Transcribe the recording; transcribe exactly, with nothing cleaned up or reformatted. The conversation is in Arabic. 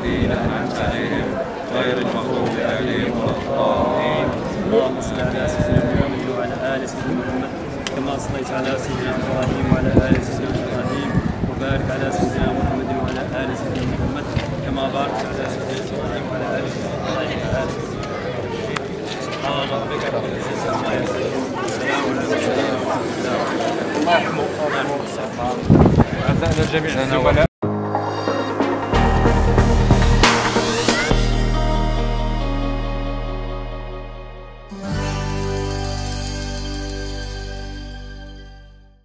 الذين أنعمت عليهم غير المغضوب عليهم ولا الضالين. اللهم صل على سيدنا محمد وعلى آل سيدنا محمد كما صليت على سيدنا إبراهيم وعلى آل سيدنا إبراهيم، وبارك على سيدنا محمد وعلى آل سيدنا محمد كما باركت على سيدنا إبراهيم وعلى آل سيدنا إبراهيم. سبحان ربك رب العزة عما يصفون وسلام على المرسلين والحمد لله رب العالمين. الله يرحمه. أعزائنا الجميع الزملاء.